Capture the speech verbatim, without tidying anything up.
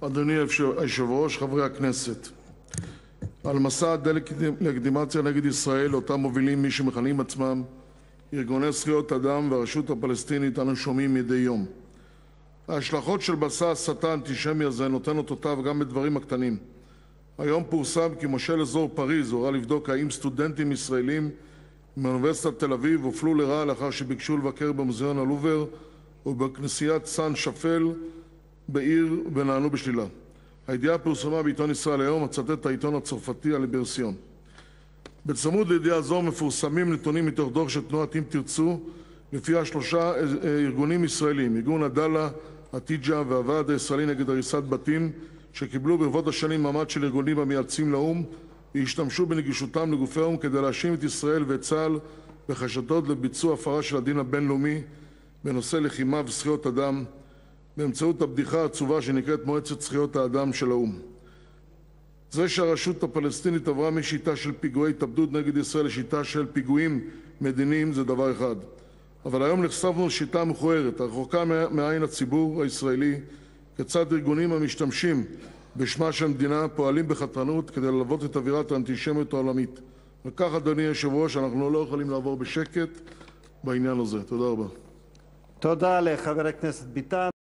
אדוני היושב-ראש, חברי הכנסת, על מסע הדה-לגיטימציה נגד ישראל, אותם מובילים מי שמכנים עצמם ארגוני זכויות אדם והרשות הפלסטינית, אנו שומעים מדי יום. ההשלכות של מסע ההסתה האנטישמי הזה נותן אותותיו גם בדברים הקטנים. היום פורסם כי מושל אזור פריז הורה לבדוק האם סטודנטים ישראלים מאוניברסיטת תל אביב הופלו לרעה לאחר שביקשו לבקר במוזיאון הלובר ובכנסיית סן שפל בעיר ונענו בשלילה. הידיעה פורסמה בעיתון ישראל היום, מצטט את העיתון הצרפתי הליברסיון. בצמוד לידיעה זו מפורסמים נתונים מתוך דוח של תנועת אם תרצו, לפיה שלושה ארגונים ישראלים, ארגון עדאלה, עתיג'ה והוועד הישראלי נגד הריסת בתים, שקיבלו ברבות השנים מעמד של ארגונים המייעצים לאו"ם, והשתמשו בנגישותם לגופי האו"ם כדי להאשים את ישראל ואת צה"ל בחשדות לביצוע הפרה של הדין הבינלאומי בנושא לחימה וזכויות אדם, באמצעות הבדיחה העצובה שנקראת מועצת זכויות האדם של האו"ם. זה שהרשות הפלסטינית עברה משיטה של פיגועי התאבדות נגד ישראל לשיטה של פיגועים מדיניים זה דבר אחד. אבל היום נחשפנו לשיטה מכוערת, הרחוקה מעין הציבור הישראלי, כיצד ארגונים המשתמשים בשמה של המדינה פועלים בחתרנות כדי ללוות את אווירת האנטישמיות העולמית. וכך, אדוני היושב-ראש, אנחנו לא יכולים לעבור בשקט בעניין הזה. תודה רבה. תודה לחבר הכנסת ביטן.